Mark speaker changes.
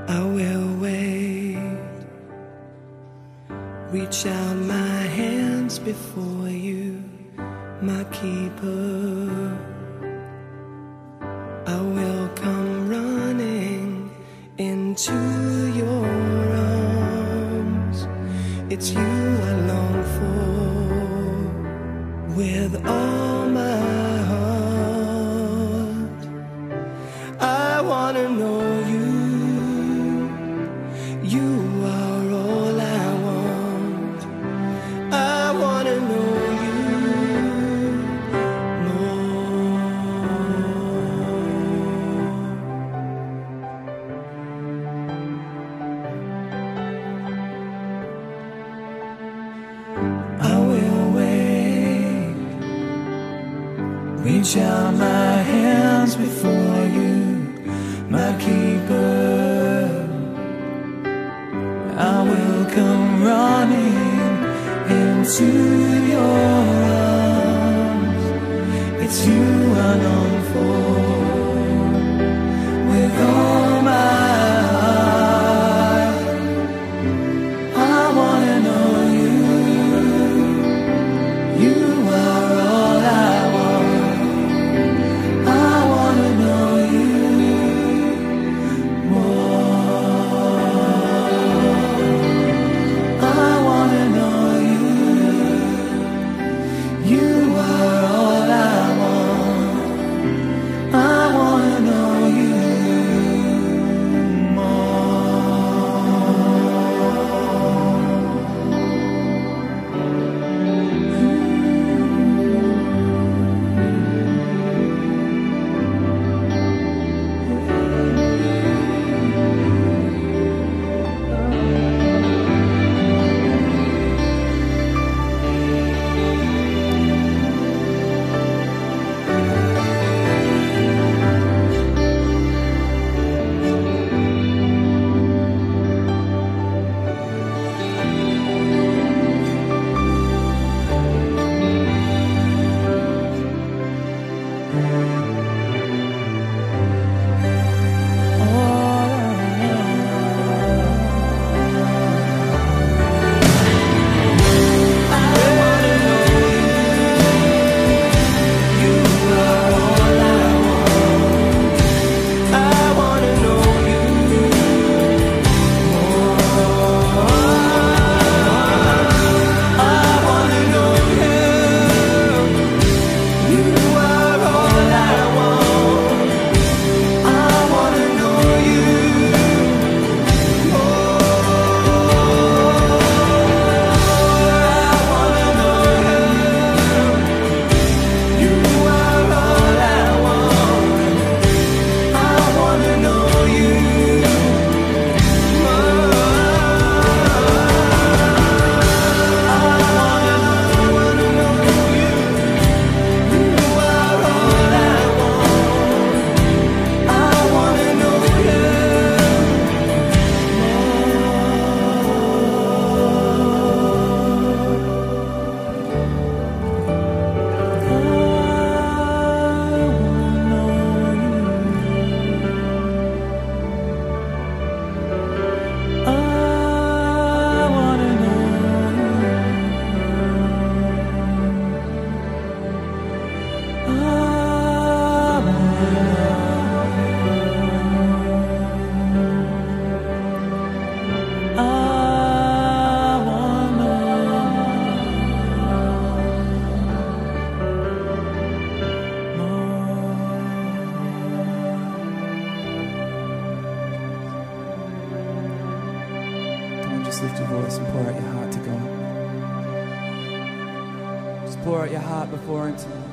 Speaker 1: I will wait. Reach out my hands before you, my keeper. I will come running into your arms. It's you I long for with all my heart. I wanna know you. You are all I want. I wanna know you more. I will wait. Reach out my hands before you, my keeper. I will come running into your arms. It's you I long for with all my heart. I wanna know you. You are all I want. I wanna know you more. I wanna know you. You are all I want. I wanna know you
Speaker 2: Just lift your voice and pour out your heart to God. Just pour out your heart before Him tonight.